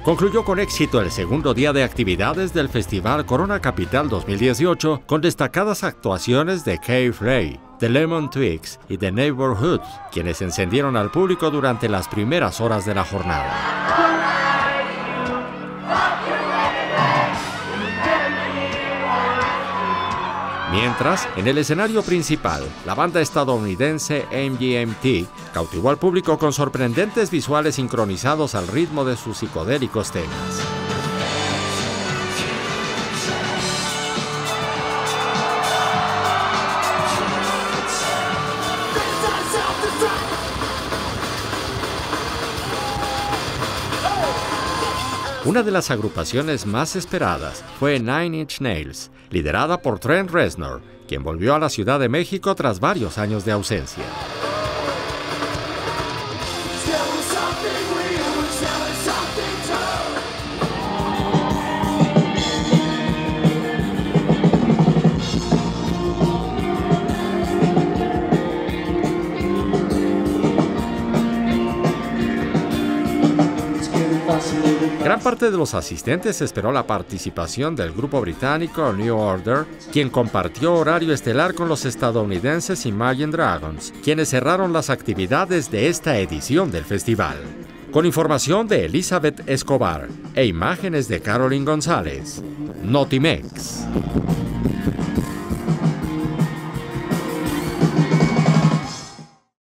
Concluyó con éxito el segundo día de actividades del Festival Corona Capital 2018 con destacadas actuaciones de K-Flay, The Lemon Twigs y The Neighborhood, quienes encendieron al público durante las primeras horas de la jornada. Mientras, en el escenario principal, la banda estadounidense MGMT cautivó al público con sorprendentes visuales sincronizados al ritmo de sus psicodélicos temas. Una de las agrupaciones más esperadas fue Nine Inch Nails, liderada por Trent Reznor, quien volvió a la Ciudad de México tras varios años de ausencia. Gran parte de los asistentes esperó la participación del grupo británico New Order, quien compartió horario estelar con los estadounidenses Imagine Dragons, quienes cerraron las actividades de esta edición del festival. Con información de Elizabeth Escobar e imágenes de Caroline González, Notimex.